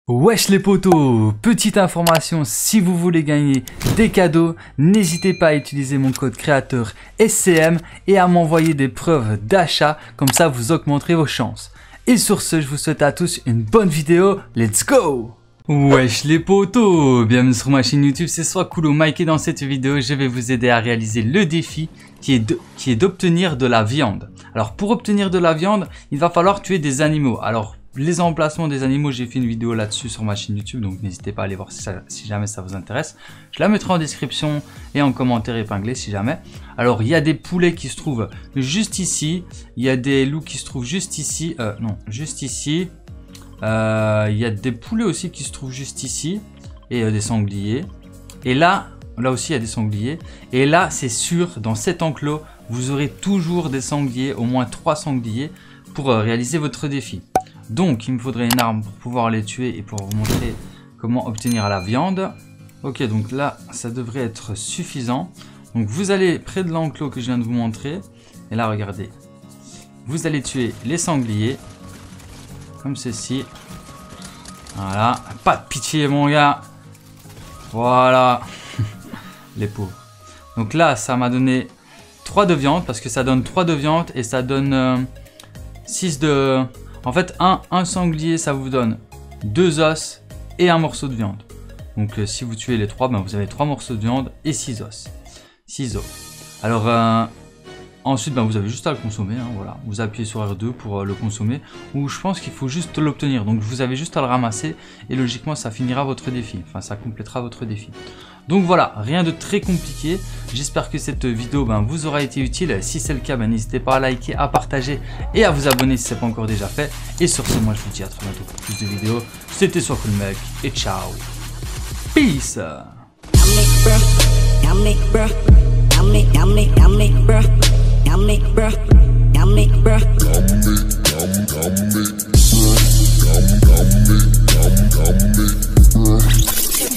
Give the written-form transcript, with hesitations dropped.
Wesh les potos, petite information, si vous voulez gagner des cadeaux, n'hésitez pas à utiliser mon code créateur SCM et à m'envoyer des preuves d'achat, comme ça vous augmenterez vos chances. Et sur ce, je vous souhaite à tous une bonne vidéo, let's go! Wesh les potos, bienvenue sur ma chaîne YouTube, c'est Swakulo Mike et dans cette vidéo, je vais vous aider à réaliser le défi qui est d'obtenir de la viande. Alors pour obtenir de la viande, il va falloir tuer des animaux. Alors les emplacements des animaux, j'ai fait une vidéo là-dessus sur ma chaîne YouTube, donc n'hésitez pas à aller voir si jamais ça vous intéresse. Je la mettrai en description et en commentaire épinglé si jamais. Alors il y a des poulets qui se trouvent juste ici, il y a des loups qui se trouvent juste ici, non, juste ici. Il y a des poulets aussi qui se trouvent juste ici et des sangliers. Et là aussi il y a des sangliers. Et là c'est sûr, dans cet enclos, vous aurez toujours des sangliers, au moins 3 sangliers pour réaliser votre défi. Donc il me faudrait une arme pour pouvoir les tuer et pour vous montrer comment obtenir la viande. Ok, donc là ça devrait être suffisant. Donc vous allez près de l'enclos que je viens de vous montrer. Et là regardez, vous allez tuer les sangliers. Comme ceci. Voilà, pas de pitié mon gars. Voilà. Les pauvres. Donc là ça m'a donné 3 de viande, parce que ça donne 3 de viande et ça donne 6 de... En fait, un sanglier, ça vous donne 2 os et un morceau de viande. Donc, si vous tuez les 3, ben, vous avez 3 morceaux de viande et 6 os. 6 os. Alors, ensuite, ben, vous avez juste à le consommer. Hein, voilà. Vous appuyez sur R2 pour le consommer. Ou je pense qu'il faut juste l'obtenir. Donc, vous avez juste à le ramasser. Et logiquement, ça finira votre défi. Enfin, ça complétera votre défi. Donc voilà, rien de très compliqué. J'espère que cette vidéo vous aura été utile. Si c'est le cas, n'hésitez pas à liker, à partager et à vous abonner si ce n'est pas encore déjà fait. Et sur ce, moi je vous dis à très bientôt pour plus de vidéos. C'était Swakulo Mike et ciao. Peace.